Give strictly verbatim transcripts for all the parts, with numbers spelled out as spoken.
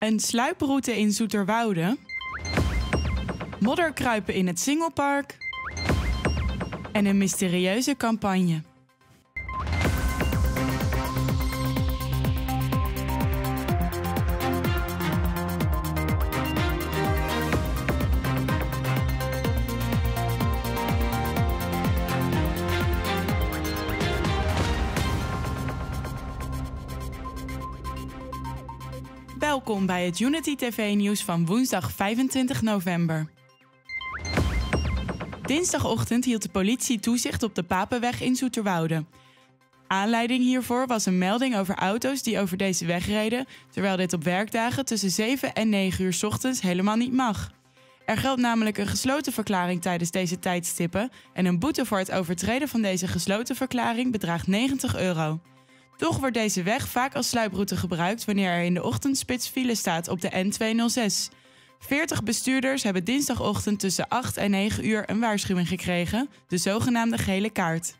Een sluiproute in Zoeterwoude. Modderkruipen in het Singelpark. En een mysterieuze campagne. Welkom bij het Unity T V-nieuws van woensdag vijfentwintig november. Dinsdagochtend hield de politie toezicht op de Papenweg in Zoeterwoude. Aanleiding hiervoor was een melding over auto's die over deze weg reden, terwijl dit op werkdagen tussen zeven en negen uur 's ochtends helemaal niet mag. Er geldt namelijk een gesloten verklaring tijdens deze tijdstippen en een boete voor het overtreden van deze gesloten verklaring bedraagt negentig euro. Toch wordt deze weg vaak als sluiproute gebruikt wanneer er in de ochtendspits file staat op de N tweehonderdzes. veertig bestuurders hebben dinsdagochtend tussen acht en negen uur een waarschuwing gekregen, de zogenaamde gele kaart.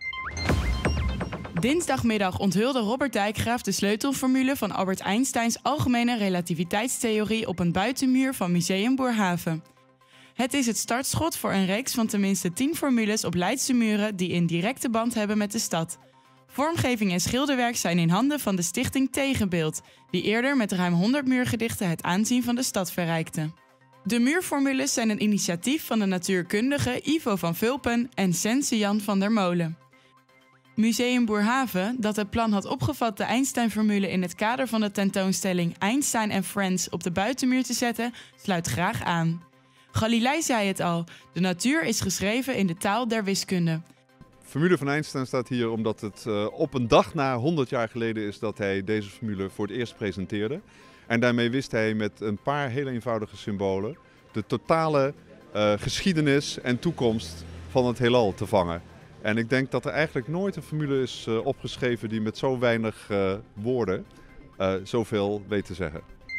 Dinsdagmiddag onthulde Robert Dijkgraaf de sleutelformule van Albert Einsteins algemene relativiteitstheorie op een buitenmuur van Museum Boerhaave. Het is het startschot voor een reeks van tenminste tien formules op Leidse muren die in directe band hebben met de stad. Vormgeving en schilderwerk zijn in handen van de stichting Tegenbeeld, die eerder met ruim honderd muurgedichten het aanzien van de stad verrijkte. De muurformules zijn een initiatief van de natuurkundige Ivo van Vulpen en Sense Jan van der Molen. Museum Boerhaave, dat het plan had opgevat de Einstein-formule in het kader van de tentoonstelling Einstein and Friends op de buitenmuur te zetten, sluit graag aan. Galilei zei het al, de natuur is geschreven in de taal der wiskunde. De formule van Einstein staat hier omdat het uh, op een dag na honderd jaar geleden is dat hij deze formule voor het eerst presenteerde. En daarmee wist hij met een paar hele eenvoudige symbolen de totale uh, geschiedenis en toekomst van het heelal te vangen. En ik denk dat er eigenlijk nooit een formule is uh, opgeschreven die met zo weinig uh, woorden uh, zoveel weet te zeggen.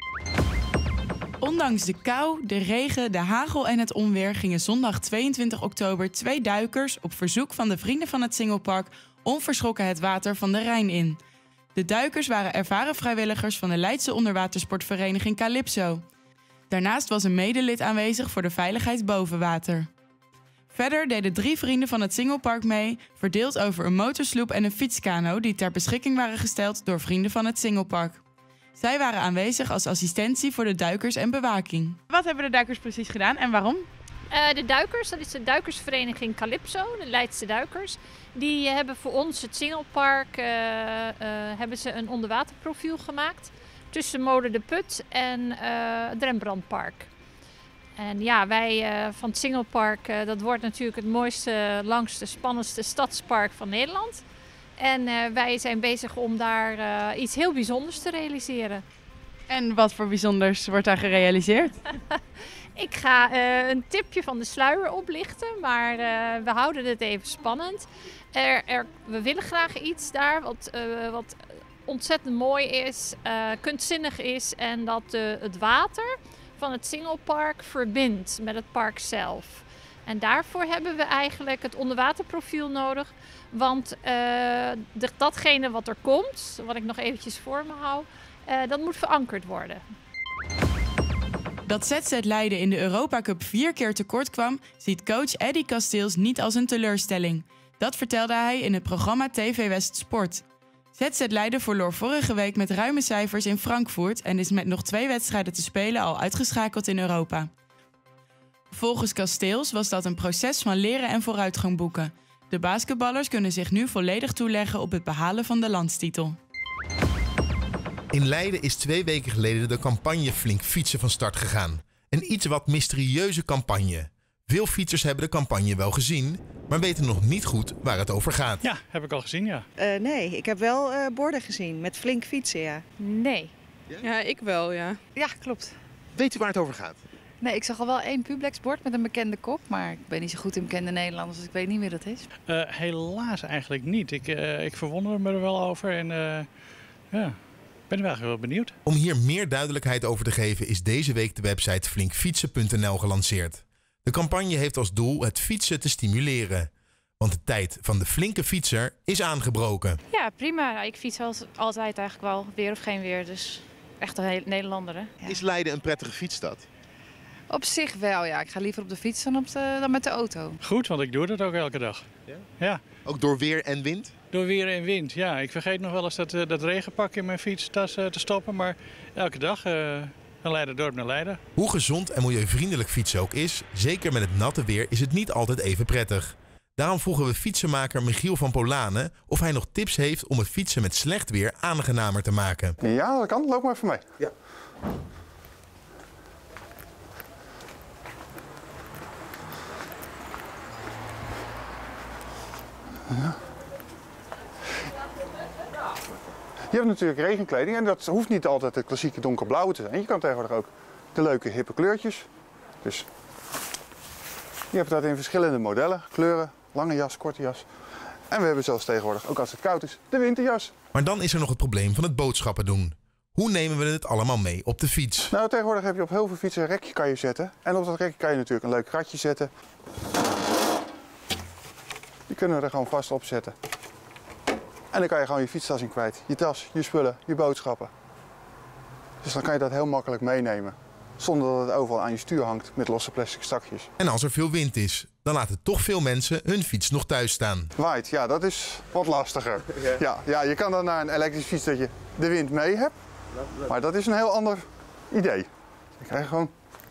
Ondanks de kou, de regen, de hagel en het onweer gingen zondag tweeëntwintig oktober twee duikers op verzoek van de vrienden van het Singelpark onverschrokken het water van de Rijn in. De duikers waren ervaren vrijwilligers van de Leidse onderwatersportvereniging Calypso. Daarnaast was een medelid aanwezig voor de veiligheid boven water. Verder deden drie vrienden van het Singelpark mee, verdeeld over een motorsloep en een fietskano die ter beschikking waren gesteld door vrienden van het Singelpark. Zij waren aanwezig als assistentie voor de duikers en bewaking. Wat hebben de duikers precies gedaan en waarom? Uh, de duikers, dat is de duikersvereniging Calypso, de Leidse duikers. Die hebben voor ons het Singelpark uh, uh, hebben ze een onderwaterprofiel gemaakt tussen Molen de Put en uh, het Rembrandtpark. En ja, wij uh, van het Singelpark, uh, dat wordt natuurlijk het mooiste, langste, spannendste stadspark van Nederland. En uh, wij zijn bezig om daar uh, iets heel bijzonders te realiseren. En wat voor bijzonders wordt daar gerealiseerd? Ik ga uh, een tipje van de sluier oplichten, maar uh, we houden het even spannend. Er, er, we willen graag iets daar wat, uh, wat ontzettend mooi is, uh, kunstzinnig is en dat uh, het water van het Singelpark verbindt met het park zelf. En daarvoor hebben we eigenlijk het onderwaterprofiel nodig. Want uh, de, datgene wat er komt, wat ik nog eventjes voor me hou, uh, dat moet verankerd worden. Dat Z Z Leiden in de Europa Cup vier keer tekort kwam, ziet coach Eddy Kasteels niet als een teleurstelling. Dat vertelde hij in het programma T V West Sport. Z Z Leiden verloor vorige week met ruime cijfers in Frankfurt en is met nog twee wedstrijden te spelen al uitgeschakeld in Europa. Volgens Kasteels was dat een proces van leren en vooruitgang boeken. De basketballers kunnen zich nu volledig toeleggen op het behalen van de landstitel. In Leiden is twee weken geleden de campagne Flink Fietsen van start gegaan. Een iets wat mysterieuze campagne. Veel fietsers hebben de campagne wel gezien, maar weten nog niet goed waar het over gaat. Ja, heb ik al gezien, ja. Uh, nee, ik heb wel uh, borden gezien met Flink Fietsen, ja. Nee. Ja, ja ik wel, ja. Ja, klopt. Weet u waar het over gaat? Nee, ik zag al wel één Publix-bord met een bekende kop, maar ik ben niet zo goed in bekende Nederlanders, dus ik weet niet wie dat is. Uh, helaas eigenlijk niet. Ik, uh, ik verwonder me er wel over en uh, ja, ben er wel heel benieuwd. Om hier meer duidelijkheid over te geven is deze week de website flinkfietsen punt n l gelanceerd. De campagne heeft als doel het fietsen te stimuleren. Want de tijd van de flinke fietser is aangebroken. Ja, prima. Ik fiets altijd eigenlijk wel, weer of geen weer, dus Echt een hele Nederlander, hè? Ja. Is Leiden een prettige fietsstad? Op zich wel, ja. Ik ga liever op de fiets dan, op de, dan met de auto. Goed, want ik doe dat ook elke dag. Ja? Ja, Ook door weer en wind? door weer en wind. Ja, ik vergeet nog wel eens dat, eh, dat regenpak in mijn fietstas eh, te stoppen. Maar elke dag eh van Leiderdorp naar Leiden. Hoe gezond en milieuvriendelijk fietsen ook is, zeker met het natte weer is het niet altijd even prettig. Daarom vroegen we fietsenmaker Michiel van Polanen of hij nog tips heeft om het fietsen met slecht weer aangenamer te maken. Ja, dat kan. Loop maar even mee. Ja. Ja. Je hebt natuurlijk regenkleding en dat hoeft niet altijd de klassieke donkerblauwe te zijn. Je kan tegenwoordig ook de leuke hippe kleurtjes. Dus je hebt dat in verschillende modellen, kleuren, lange jas, korte jas. En we hebben zelfs tegenwoordig, ook als het koud is, de winterjas. Maar dan is er nog het probleem van het boodschappen doen. Hoe nemen we het allemaal mee op de fiets? Nou, tegenwoordig heb je op heel veel fietsen een rekje kan je zetten. En op dat rekje kan je natuurlijk een leuk kratje zetten. Die kunnen we er gewoon vast op zetten. En dan kan je gewoon je fietstas in kwijt. Je tas, je spullen, je boodschappen. Dus dan kan je dat heel makkelijk meenemen. Zonder dat het overal aan je stuur hangt met losse plastic zakjes. En als er veel wind is, dan laten toch veel mensen hun fiets nog thuis staan. Waait, ja, dat is wat lastiger. Ja, ja, ja, je kan dan naar een elektrische fiets dat je de wind mee hebt. Maar dat is een heel ander idee. Je krijgt gewoon...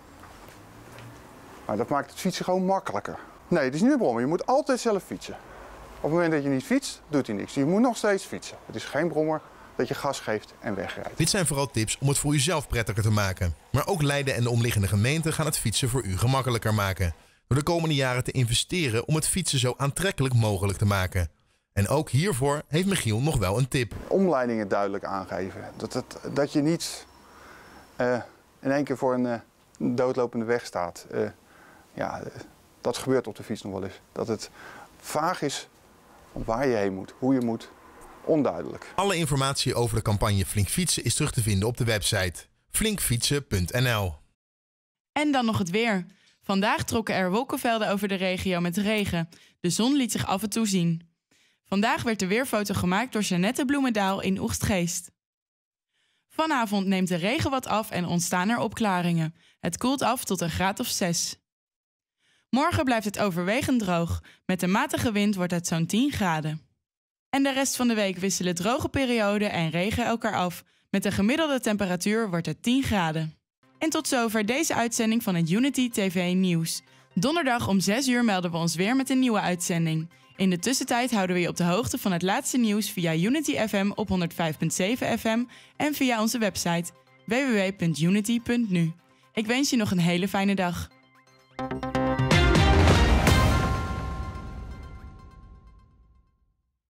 Maar dat maakt het fietsen gewoon makkelijker. Nee, het is niet een brommer. Je moet altijd zelf fietsen. Op het moment dat je niet fietst, doet hij niks. Je moet nog steeds fietsen. Het is geen brommer dat je gas geeft en wegrijdt. Dit zijn vooral tips om het voor uzelf prettiger te maken. Maar ook Leiden en de omliggende gemeenten gaan het fietsen voor u gemakkelijker maken. Door de komende jaren te investeren om het fietsen zo aantrekkelijk mogelijk te maken. En ook hiervoor heeft Michiel nog wel een tip. Omleidingen duidelijk aangeven. Dat, het, dat je niet uh, in één keer voor een uh, doodlopende weg staat. Uh, ja, uh, dat gebeurt op de fiets nog wel eens. Dat het vaag is waar je heen moet, hoe je moet. Onduidelijk. Alle informatie over de campagne Flink Fietsen is terug te vinden op de website flink fietsen punt n l. En dan nog het weer. Vandaag trokken er wolkenvelden over de regio met regen. De zon liet zich af en toe zien. Vandaag werd de weerfoto gemaakt door Jeannette Bloemendaal in Oegstgeest. Vanavond neemt de regen wat af en ontstaan er opklaringen. Het koelt af tot een graad of zes. Morgen blijft het overwegend droog. Met een matige wind wordt het zo'n tien graden. En de rest van de week wisselen droge perioden en regen elkaar af. Met een gemiddelde temperatuur wordt het tien graden. En tot zover deze uitzending van het Unity T V Nieuws. Donderdag om zes uur melden we ons weer met een nieuwe uitzending. In de tussentijd houden we je op de hoogte van het laatste nieuws via Unity F M op honderdvijf komma zeven F M en via onze website w w w punt unity punt n u. Ik wens je nog een hele fijne dag.